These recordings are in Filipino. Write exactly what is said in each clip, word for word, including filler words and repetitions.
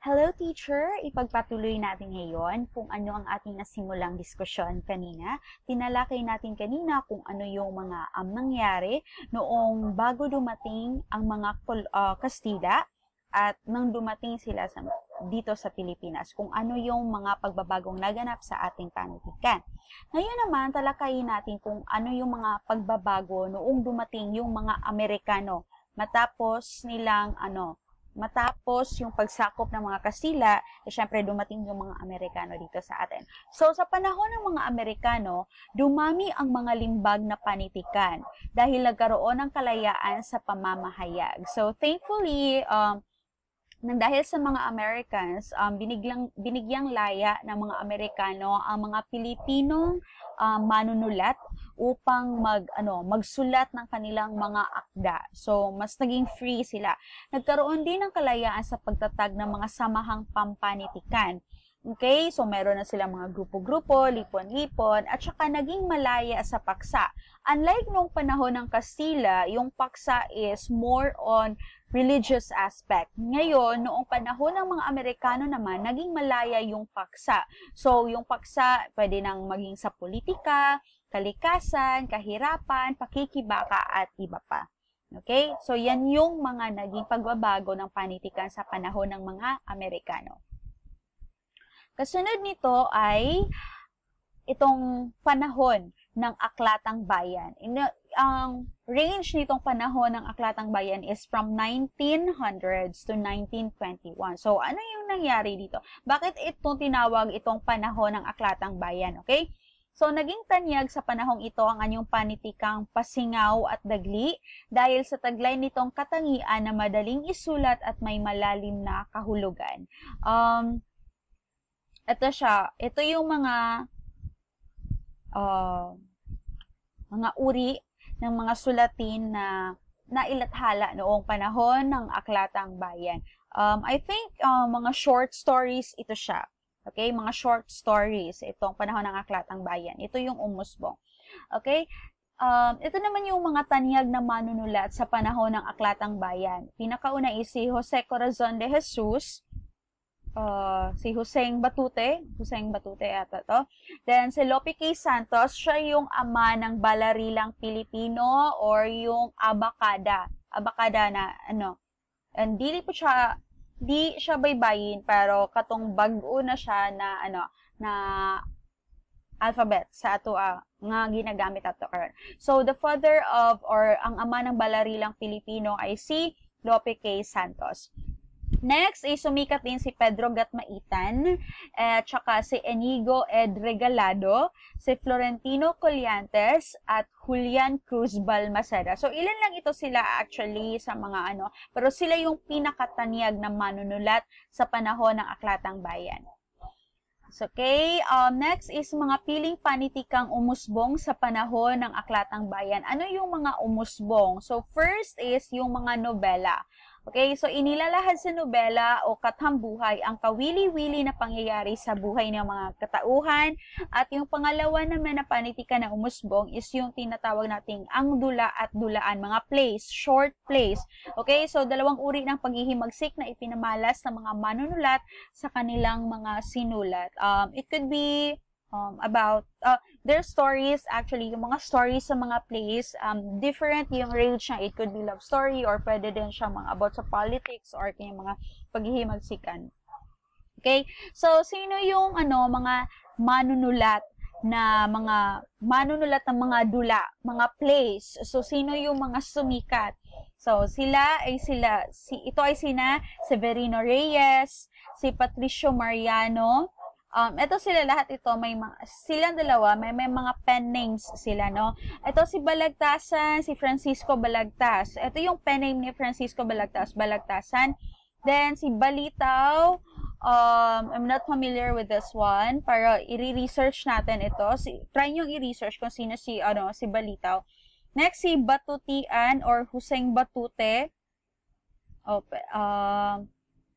Hello teacher! Ipagpatuloy natin ngayon kung ano ang ating nasimulang diskusyon kanina. Tinalakay natin kanina kung ano yung mga um, nangyari noong bago dumating ang mga uh, Kastila at nang dumating sila sa, dito sa Pilipinas, kung ano yung mga pagbabagong naganap sa ating panitikan. Ngayon naman, talakayin natin kung ano yung mga pagbabago noong dumating yung mga Amerikano matapos nilang ano, matapos yung pagsakop ng mga Kastila, eh, syempre dumating yung mga Amerikano dito sa atin. So, sa panahon ng mga Amerikano, dumami ang mga limbag na panitikan dahil nagkaroon ng kalayaan sa pamamahayag. So, thankfully, um, nang dahil sa mga Americans, um, biniglang, binigyang laya ng mga Amerikano ang mga Pilipinong um, manunulat upang mag, ano, magsulat ng kanilang mga akda. So, mas naging free sila. Nagkaroon din ng kalayaan sa pagtatag ng mga samahang pampanitikan. Okay? So, meron na silang mga grupo-grupo, lipon-lipon, at saka naging malaya sa paksa. Unlike nung panahon ng Kastila, yung paksa is more on religious aspect. Ngayon, noong panahon ng mga Amerikano naman, naging malaya yung paksa. So, yung paksa, pwede nang maging sa politika, kalikasan, kahirapan, pakikibaka, at iba pa. Okay? So, yan yung mga naging pagbabago ng panitikan sa panahon ng mga Amerikano. Kasunod nito ay itong panahon ng Aklatang Bayan. Ang range nitong panahon ng Aklatang Bayan is from nineteen hundreds to nineteen twenty-one. So, ano yung nangyari dito? Bakit ito tinawag itong panahon ng Aklatang Bayan? Okay? So, naging tanyag sa panahong ito ang anyong panitikang pasingaw at dagli dahil sa taglay nitong katangian na madaling isulat at may malalim na kahulugan. Um, ito siya. Ito yung mga uh, mga uri ng mga sulatin na nailathala noong panahon ng Aklatang Bayan. Um, I think uh, mga short stories ito siya. Okay? Mga short stories itong panahon ng Aklatang Bayan. Ito yung umusbong. Okay? Um, ito naman yung mga tanyag na manunulat sa panahon ng Aklatang Bayan. Pinakauna is si Jose Corazon de Jesus, Uh, si Joseng Batute, Joseng Batute ata to. Then, si Lope K. Santos, siya yung ama ng balarilang Pilipino or yung abakada. Abakada na, ano, and dili po siya, di siya baybayin, pero katong bag-o na siya na, ano, na alphabet sa ato uh, nga ginagamit ato karon. So, the father of, or ang ama ng balarilang Pilipino ay si Lope K. Santos. Next, is sumikat din si Pedro Gatmaitan, at eh, saka si Enigo Ed Regalado, si Florentino Colliantes, at Julian Cruz Balmaceda. So, ilan lang ito sila actually sa mga ano, pero sila yung pinakatanyag na manunulat sa panahon ng Aklatang Bayan. So, okay, um, next is mga piling panitikang umusbong sa panahon ng Aklatang Bayan. Ano yung mga umusbong? So, first is yung mga nobela. Okay, so inilalahad sa nobela o katambuhay ang kawili-wili na pangyayari sa buhay ng mga katauhan. At yung pangalawa naman na panitikan na umusbong is yung tinatawag nating ang dula at dulaan, mga plays, short plays. Okay, so dalawang uri ng paghihimagsik na ipinamalas ng mga manunulat sa kanilang mga sinulat. Um, it could be Um, about uh, their stories, actually, yung mga stories sa mga plays, um, different yung range niya. It could be love story or pwede din siya mga about sa politics or yung mga paghihimagsikan. Okay? So, sino yung ano, mga manunulat na mga manunulat ng mga dula, mga plays? So, sino yung mga sumikat? So, sila ay sila, si, ito ay sina Severino Reyes, si Patricio Mariano. Um, ito sila lahat ito, may mga, silang dalawa, may, may mga pen names sila, no? Ito si Balagtasan, si Francisco Balagtas. Ito yung pen name ni Francisco Balagtas, Balagtasan. Then, si Balitaw, um, I'm not familiar with this one, para i-research natin ito. Si, try nyo i-research kung sino si, ano, si Balitaw. Next, si Batutian or Huseng Batute. Okay, um,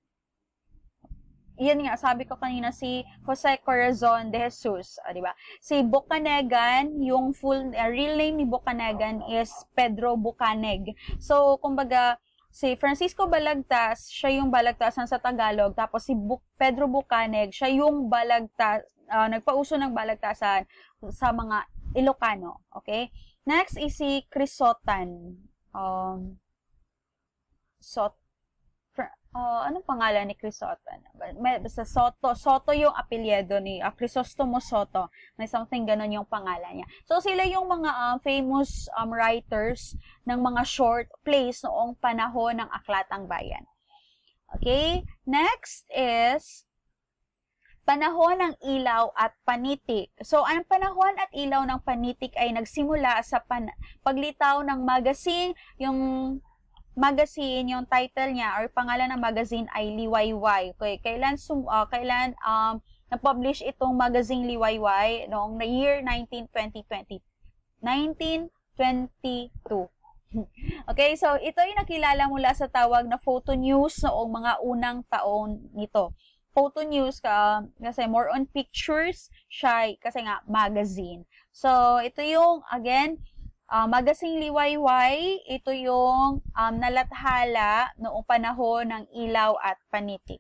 yan nga, sabi ko kanina, si Jose Corazon de Jesus, ah, di ba? Si Bucanegan, yung full, uh, real name ni Bucanegan is Pedro Bucaneg. So, kumbaga, si Francisco Balagtas, siya yung balagtasan sa Tagalog, tapos si Bu Pedro Bucaneg, siya yung balagtas, uh, nagpauso ng balagtasan sa mga Ilocano, okay? Next is si Crisotan. Um, Sot Uh, anong pangalan ni Crisotan? Basta Soto. Soto yung apelyido ni uh, Crisostomo Soto. May something ganon yung pangalan niya. So, sila yung mga uh, famous um, writers ng mga short plays noong panahon ng Aklatang Bayan. Okay? Next is panahon ng ilaw at panitik. So, ang panahon at ilaw ng panitik ay nagsimula sa pan paglitaw ng magazine, yung magazine, yung title niya or pangalan ng magazine ay Liwayway. Okay, kailan sum uh, kailan um na-publish itong magazine Liwayway noong year nineteen twenty nineteen twenty-two. Okay, so ito ay nakilala mula sa tawag na photo news noong mga unang taon nito. Photo news ka kasi more on pictures siya kasi nga magazine. So ito yung again Uh, Magazine Liwayway, ito yung um, nalathala noong panahon ng ilaw at panitik.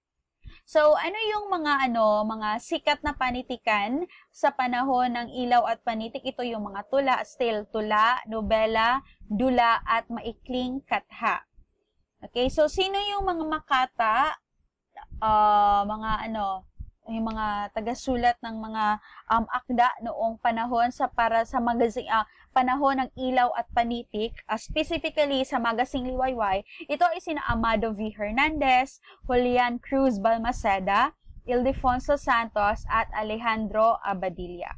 So, ano yung mga ano, mga sikat na panitikan sa panahon ng ilaw at panitik? Ito yung mga tula, still tula, nobela, dula, at maikling katha. Okay, so sino yung mga makata, uh, mga ano, yung mga tagasulat ng mga um, akda noong panahon sa para sa magazine uh, panahon ng ilaw at panitik, uh, specifically sa Magazine Liwayway. Ito ay sina Amado V. Hernandez, Julian Cruz Balmaceda, Ildefonso Santos at Alejandro Abadilla.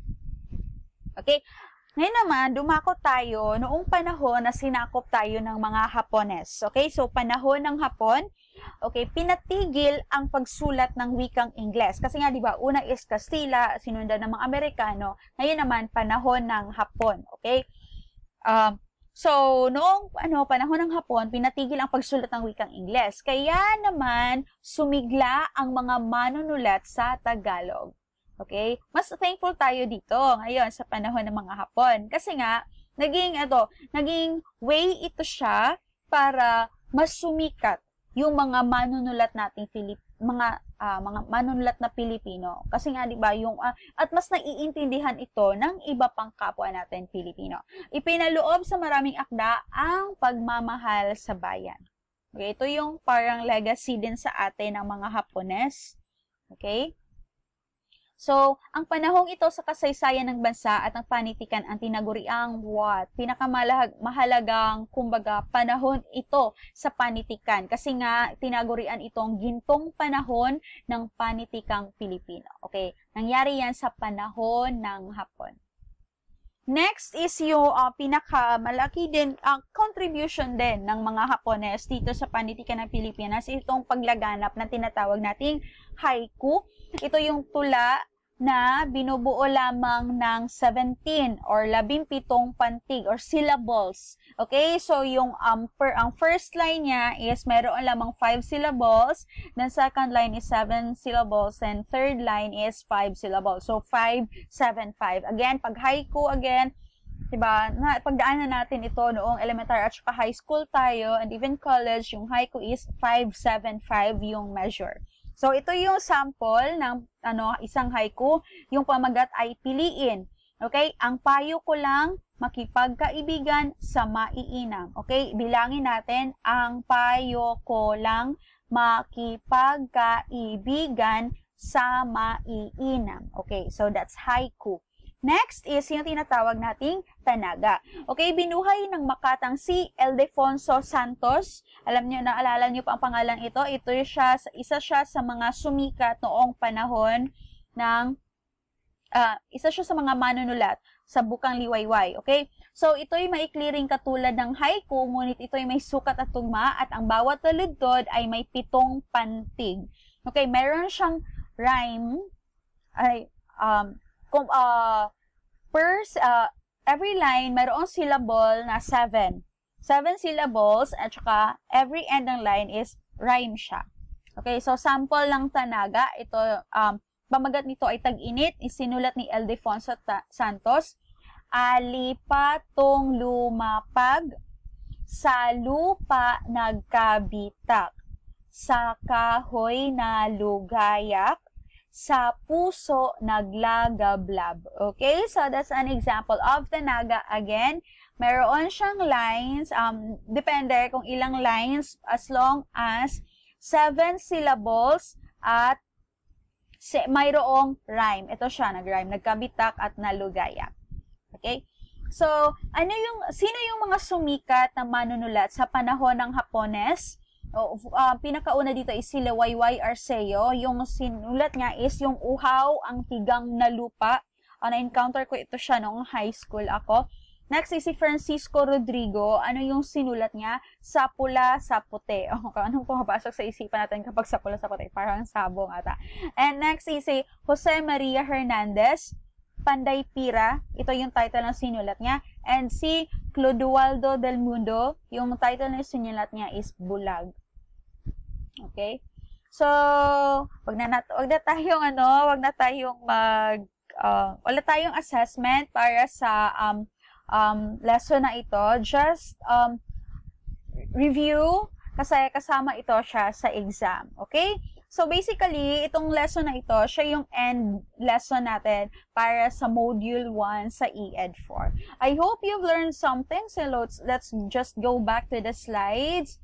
Okay? Ngayon naman, dumako tayo noong panahon na sinakop tayo ng mga Hapones. Okay? So, panahon ng Hapon, okay, pinatigil ang pagsulat ng wikang Ingles. Kasi nga, di ba, una is Kastila, sinundan ng mga Amerikano. Ngayon naman, panahon ng Hapon. Okay? Um, so, noong ano, panahon ng Hapon, pinatigil ang pagsulat ng wikang Ingles. Kaya naman, sumigla ang mga manunulat sa Tagalog. Okay? Mas thankful tayo dito ngayon sa panahon ng mga Hapon. Kasi nga, naging, ito, naging way ito siya para mas sumikat yung mga manunulat nating Filip, mga uh, mga manunulat na Pilipino. Kasi nga 'di ba, yung uh, at mas naiintindihan ito ng iba pang kapwa natin Pilipino. Ipinaloob sa maraming akda ang pagmamahal sa bayan. Okay, ito yung parang legacy din sa atin ng mga Hapones. Okay? So, ang panahong ito sa kasaysayan ng bansa at ang panitikan ang tinaguriang what? Pinakamahalagang, kumbaga, panahon ito sa panitikan. Kasi nga, tinagurian itong gintong panahon ng panitikang Pilipino. Okay? Nangyari yan sa panahon ng Hapon. Next is yung uh, pinakamalaki din, ang uh, contribution din ng mga Hapones dito sa panitikan ng Pilipinas, itong paglaganap na tinatawag nating haiku. Ito yung tula na binubuo lamang ng seventeen or labing-pitong pantig or syllables. Okay? So, yung um, per, ang first line niya is meron lamang five syllables, then second line is seven syllables, and third line is five syllables. So, five, seven, five. Again, pag haiku, again, diba, na, pagdaanan natin ito noong elementary at saka high school tayo, and even college, yung haiku is five, seven, five yung measure. So, ito yung sample ng ano, isang haiku. Yung pamagat ay piliin. Okay? Ang payo ko lang, makipagkaibigan sa maiinam. Okay? Bilangin natin, ang payo ko lang, makipagkaibigan sa maiinam. Okay? So, that's haiku. Next is yung tinatawag nating tanaga. Okay, binuhay ng makatang si Ildefonso Santos. Alam niyo, naalala niyo pa ang pangalan ito. Ito siya, isa siya sa mga sumikat noong panahon ng, uh, isa siya sa mga manunulat sa Bukang Liwayway. Okay, so ito'y maikli ring katulad ng haiku, ngunit ito'y may sukat at tugma at ang bawat taludtod ay may pitong pantig. Okay, meron siyang rhyme, ay, um, Kung, uh, per, uh, every line, mayroong syllable na seven. Seven syllables, at saka every end ng line is rhyme siya. Okay, so sample ng tanaga, ito, um, pamagat nito ay tag-init, isinulat ni Ildefonso Santos. Alipatong lumapag sa lupa nagkabitak, sa kahoy na lugayak, sa puso naglagablab. Okay, so that's an example of tanaga. Again, meron siyang lines, um, depende kung ilang lines, as long as seven syllables at mayroong rhyme. Ito siya, nag-rhyme, nagkabitak at nalugayak. Okay? So, ano yung, sino yung mga sumikat na manunulat sa panahon ng Hapones? O, uh, pinakauna dito is si Liwayway Arceo. Yung sinulat niya is yung Uhaw ang Tigang na Lupa. Uh, na-encounter ko ito siya noong high school ako. Next is si Francisco Rodrigo. Ano yung sinulat niya? Sa pula, sa puti. Oh, anong pumapasok sa isipan natin kapag sa pula, sa puti? Parang sabong ata. And next is si Jose Maria Hernandez. Panday Pira, ito yung title ng sinulat niya. And si Clodoaldo del Mundo, yung title ng sinulat niya is Bulag. Okay? So, wag na, nat wag na tayong ano, wag na tayong mag, uh, wala tayong assessment para sa um, um, lesson na ito. Just um, review, kasi kasama ito siya sa exam. Okay? So, basically, itong lesson na ito, siya yung end lesson natin para sa Module one sa E E D four. I hope you've learned something. So, let's, let's just go back to the slides.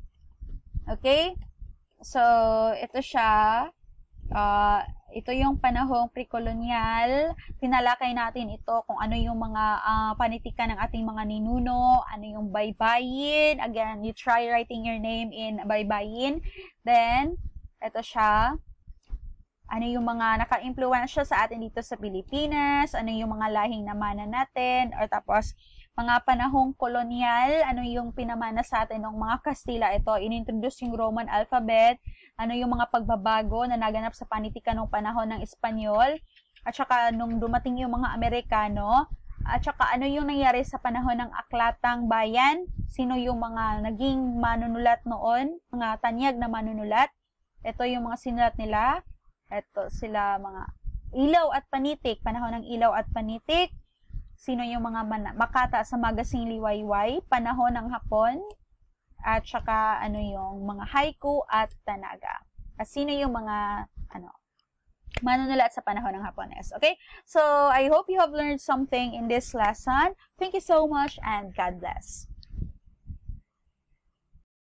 Okay? So, ito siya. Uh, ito yung panahong pre-colonial. Tinalakay natin ito kung ano yung mga uh, panitikan ng ating mga ninuno, ano yung baybayin. Again, you try writing your name in baybayin. Then, ito siya, ano yung mga naka-impluensya sa atin dito sa Pilipinas, ano yung mga lahing namana natin, or tapos mga panahong kolonyal, ano yung pinamana sa atin ng mga Kastila. Ito, inintroduce yung Roman alphabet, ano yung mga pagbabago na naganap sa panitikan ng panahon ng Espanyol, at saka nung dumating yung mga Amerikano, at saka ano yung nangyari sa panahon ng Aklatang Bayan, sino yung mga naging manunulat noon, mga tanyag na manunulat. Ito yung mga sinulat nila. Ito sila mga ilaw at panitik. Panahon ng ilaw at panitik. Sino yung mga makata sa Magasing Liwayway. Panahon ng Hapon. At saka ano yung mga haiku at tanaga. At sino yung mga ano manunulat sa panahon ng Hapones. Okay? So, I hope you have learned something in this lesson. Thank you so much and God bless.